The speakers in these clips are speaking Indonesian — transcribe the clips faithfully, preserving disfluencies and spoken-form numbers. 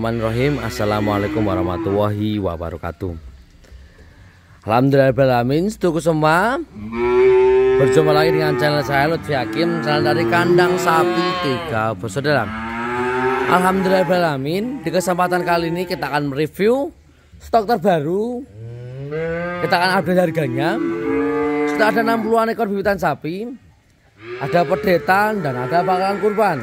Bismillahirrahmanirrahim. Assalamualaikum warahmatullahi wabarakatuh. Alhamdulillahirrahmanirrahim. Setuku semua, berjumpa lagi dengan channel saya Lutfi Hakim, channel dari kandang sapi tiga bersaudara. Alhamdulillahirrahmanirrahim. Di kesempatan kali ini kita akan mereview stok terbaru. Kita akan update harganya. Sudah ada enam puluhan ekor bibitan sapi, ada pedetan dan ada bakalan kurban.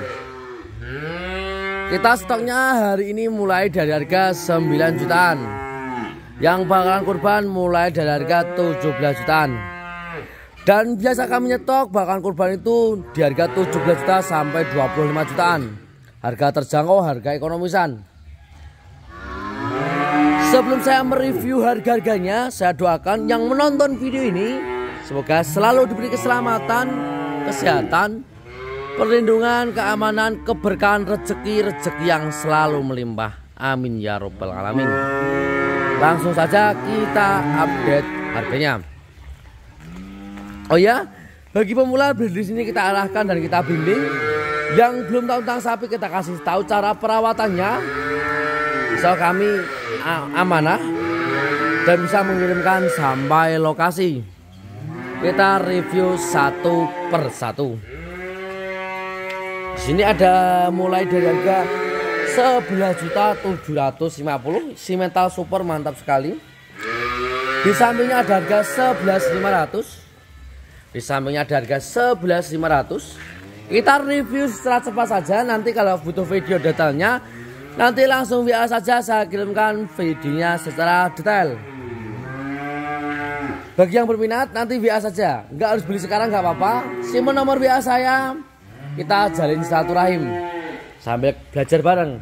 Kita stoknya hari ini mulai dari harga sembilan jutaan. Yang bakalan kurban mulai dari harga tujuh belas jutaan. Dan biasa kami nyetok bakalan kurban itu di harga tujuh belas juta sampai dua puluh lima jutaan. Harga terjangkau, harga ekonomisan. Sebelum saya mereview harga-harganya, saya doakan yang menonton video ini semoga selalu diberi keselamatan, kesehatan, perlindungan, keamanan, keberkahan, rezeki-rezeki yang selalu melimpah. Amin ya robbal alamin. Langsung saja kita update harganya. Oh ya, bagi pemula beli di sini kita arahkan dan kita bimbing. Yang belum tahu tentang sapi kita kasih tahu cara perawatannya. So kami amanah dan bisa mengirimkan sampai lokasi. Kita review satu per satu. Di sini ada mulai dari harga sebelas juta tujuh ratus lima puluh, simental super mantap sekali. Di sampingnya ada harga sebelas juta lima ratus. Di sampingnya ada harga sebelas juta lima ratus. Kita review secara cepat saja. Nanti kalau butuh video detailnya, nanti langsung W A saja, saya kirimkan videonya secara detail. Bagi yang berminat nanti W A saja, nggak harus beli sekarang, nggak apa-apa. Simpen nomor W A saya, kita jalin silaturahim sambil belajar bareng.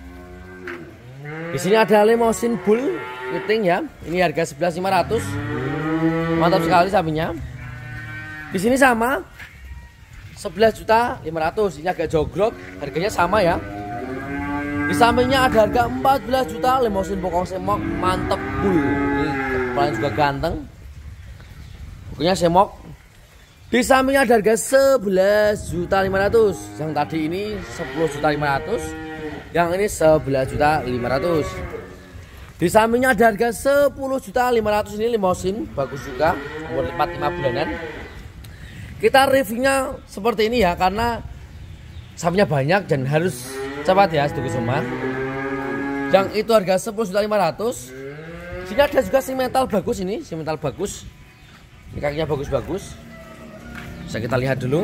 Di sini ada limousine bull keriting ya. Ini harga sebelas juta lima ratus. Mantap sekali sapinya. Di sini sama sebelas juta lima ratus. Ini agak jogrok, harganya sama ya. Di sampingnya ada harga empat belas juta limousine bokong semok mantap bull. Ini kepalanya juga ganteng. Bukunya semok. Di sampingnya ada harga sebelas juta lima ratus. Yang tadi ini sepuluh juta lima ratus. Yang ini sebelas juta lima ratus. Di sampingnya ada harga sepuluh juta lima ratus. Ini limousine bagus juga, umur empat puluh lima bulanan. Kita reviewnya seperti ini ya, karena sapinya banyak dan harus cepat ya sedikit semua. Yang itu harga sepuluh juta lima ratus. Sini ada juga simental bagus, ini simental bagus. Ini kakinya bagus-bagus. Bisa kita lihat dulu.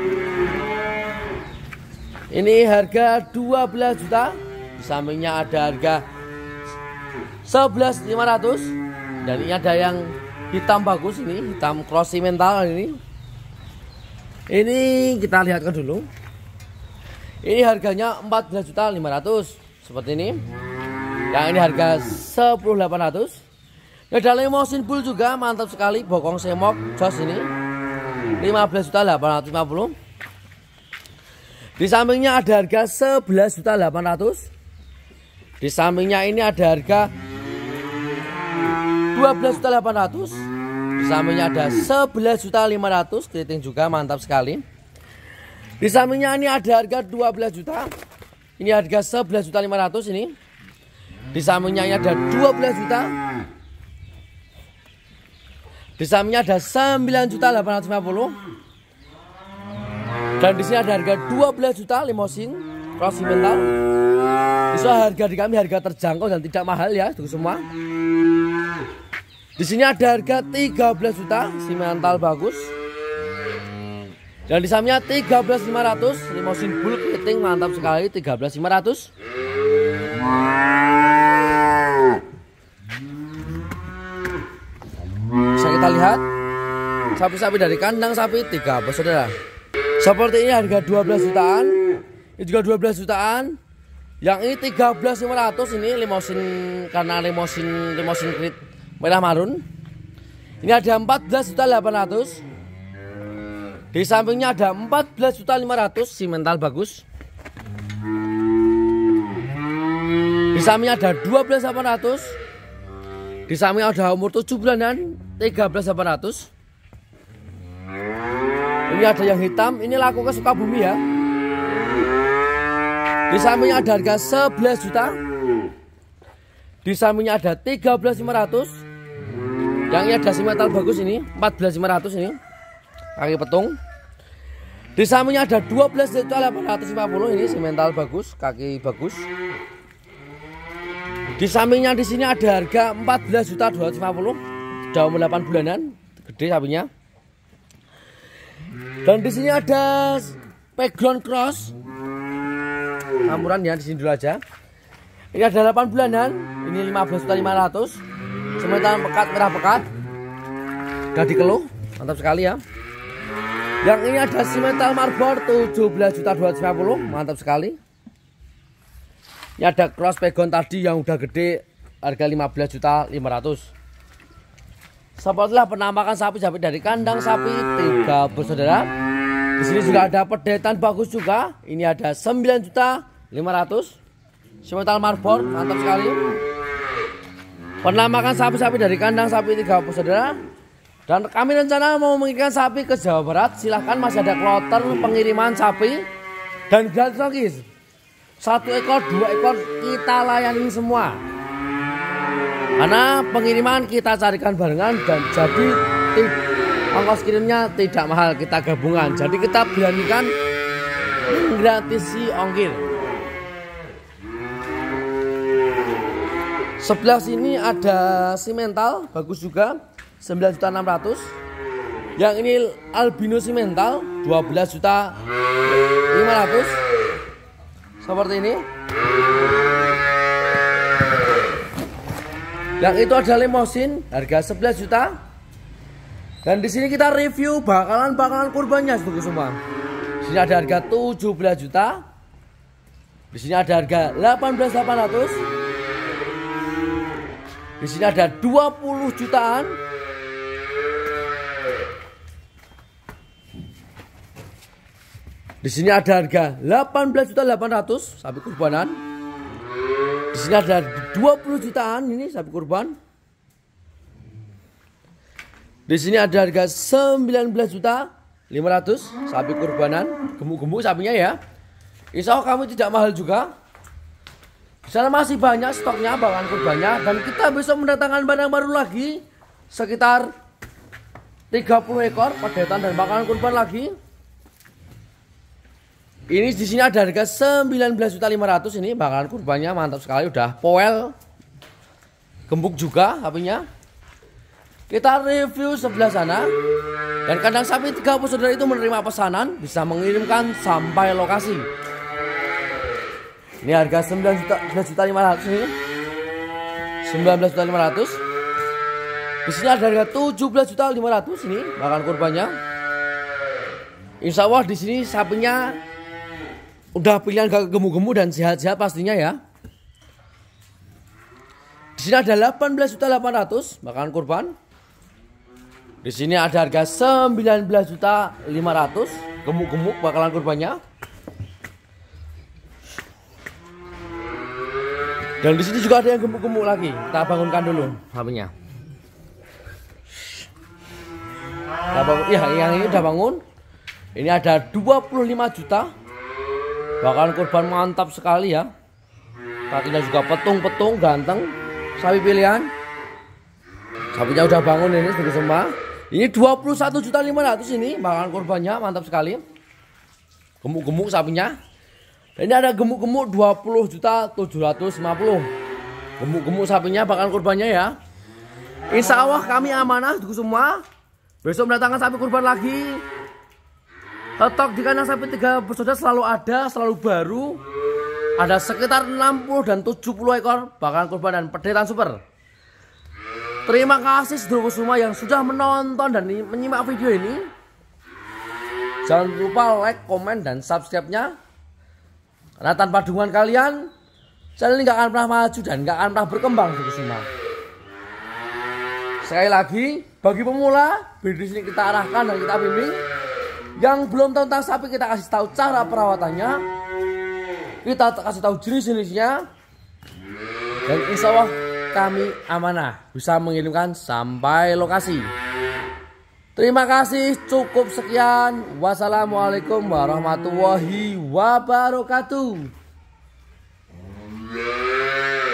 Ini harga dua belas juta. Di sampingnya ada harga sebelas juta lima ratus. Dan ini ada yang hitam bagus, ini hitam cross simental ini. Ini kita lihatkan dulu. Ini harganya empat belas juta lima ratus. Seperti ini. Yang ini harga sepuluh juta delapan ratus. Ada limousine bull juga mantap sekali, bokong semok jos ini lima belas juta delapan ratus lima puluh. Di sampingnya ada harga sebelas juta delapan ratus. Di sampingnya ini ada harga dua belas juta delapan ratus. Di sampingnya ada sebelas juta lima ratus. Keriting juga mantap sekali. Di sampingnya ini ada harga dua belas juta. Ini harga sebelas juta lima ratus ini. Di sampingnya ini ada dua belas juta. Di sampingnya ada sembilan juta delapan ratus lima puluh. Dan di sini ada harga dua belas juta limousine cross simental. Itu harga di kami harga terjangkau dan tidak mahal ya, itu semua. Di sini ada harga tiga belas juta simental bagus. Dan di sampingnya tiga belas juta lima ratus, limousine bull keriting mantap sekali, tiga belas juta lima ratus. Bisa kita lihat sapi-sapi dari kandang sapi tiga bersaudara. Seperti ini harga dua belas jutaan. Ini juga dua belas jutaan. Yang ini tiga belas juta lima ratus. Ini limousine, karena limousine limousine krit merah marun. Ini ada empat belas juta delapan ratus. Di sampingnya ada empat belas juta lima ratus, simental bagus. Di sampingnya ada dua belas juta delapan ratus. Di sampingnya ada umur tujuh bulanan, tiga belas juta delapan ratus. Ini ada yang hitam, ini laku ke Sukabumi ya. Di sampingnya ada harga sebelas juta. Di sampingnya ada tiga belas lima ratus. Yang ini ada simental bagus ini, empat belas lima ratus ini. Kaki petung. Di sampingnya ada dua belas juta delapan ratus lima puluh ini simental bagus, kaki bagus. Di sampingnya di sini ada harga empat belas juta dua ratus lima puluh. Sudah umur delapan bulanan, gede sapinya. Dan di sini ada background cross. Campuran ya, di sini dulu aja. Ini ada delapan bulanan, ini lima belas juta lima ratus. Semental pekat, merah pekat. Udah dikeluh, mantap sekali ya. Yang ini ada simental marbor tujuh belas juta dua ratus lima puluh, mantap sekali. Ini ada cross pegon tadi yang udah gede, harga lima belas juta lima ratus. Sepertilah penampakan sapi-sapi dari kandang sapi tiga bersaudara. Di sini juga ada pedetan bagus juga. Ini ada sembilan juta lima ratus. Simental marbor, mantap sekali. Penampakan sapi-sapi dari kandang sapi tiga bersaudara. Dan kami rencana mau mengirimkan sapi ke Jawa Barat. Silahkan, masih ada kloter pengiriman sapi dan gratis logis. Satu ekor, dua ekor kita layani semua. Karena pengiriman kita carikan barengan dan jadi ongkos kirimnya tidak mahal, kita gabungan. Jadi kita beranikan menggratisi ongkir. Sebelah sini ada simental bagus juga, sembilan juta enam ratus. Yang ini albino simental dua belas juta lima ratus. Seperti ini. Yang itu ada limosin harga sebelas juta. Dan di sini kita review bakalan-bakalan kurbannya sebagai semua. Di sini ada harga tujuh belas juta. Di sini ada harga delapan belas juta delapan ratus. Di sini ada dua puluh jutaan. Di sini ada harga delapan belas juta delapan ratus sapi kurbanan. Di sini ada dua puluh jutaan ini sapi kurban. Di sini ada harga sembilan belas juta lima ratus sapi kurbanan, gemuk-gemuk sapinya ya. Insya Allah kamu tidak mahal juga. Di sana masih banyak stoknya bakalan kurbannya, dan kita besok mendatangkan barang baru lagi sekitar tiga puluh ekor padetan dan bakalan kurban lagi. Ini di sini ada harga sembilan belas juta lima ratus ini bakalan kurbannya, mantap sekali, udah poel. Gembuk juga sapinya. Kita review sebelah sana. Dan kandang sapi tiga bersaudara itu menerima pesanan, bisa mengirimkan sampai lokasi. Ini harga sembilan juta lima ratus ini. sembilan belas juta lima ratus. Di sini ada harga tujuh belas juta lima ratus ini bakalan kurbannya. Insya Allah di sini sapinya udah pilihan gak gemuk-gemuk dan sehat-sehat pastinya ya. Di sini ada delapan belas juta delapan ratus bakalan kurban. Di sini ada harga sembilan belas juta lima ratus, gemuk-gemuk bakalan kurbannya. Dan di sini juga ada yang gemuk-gemuk lagi. Kita bangunkan dulu sapinya. Kita bangun, ya, yang ini udah bangun. Ini ada dua puluh lima juta. Bakalan kurban mantap sekali ya. Kakinya juga petung-petung, ganteng. Sapi pilihan. Sapinya udah bangun ini sebagai semua. Ini dua puluh satu juta lima ratus ini bakalan kurbannya, mantap sekali. Gemuk-gemuk sapinya. Dan ini ada gemuk-gemuk dua puluh juta tujuh ratus lima puluh. Gemuk-gemuk sapinya bakalan kurbannya ya. Insya Allah kami amanah untuk semua. Besok mendatangkan sapi kurban lagi. Stok di kandang sapi tiga bersaudara selalu ada, selalu baru. Ada sekitar enam puluh dan tujuh puluh ekor bakalan kurban dan pedetan super. Terima kasih saudara semua yang sudah menonton dan menyimak video ini. Jangan lupa like, komen, dan subscribe-nya. Karena tanpa dukungan kalian, channel ini gak akan pernah maju dan gak akan pernah berkembang saudara semua. Sekali lagi, bagi pemula, video ini kita arahkan dan kita bimbing. Yang belum tahu tentang sapi, kita kasih tahu cara perawatannya. Kita kasih tahu jenis-jenisnya. Dan insya Allah kami amanah bisa mengirimkan sampai lokasi. Terima kasih, cukup sekian. Wassalamualaikum warahmatullahi wabarakatuh.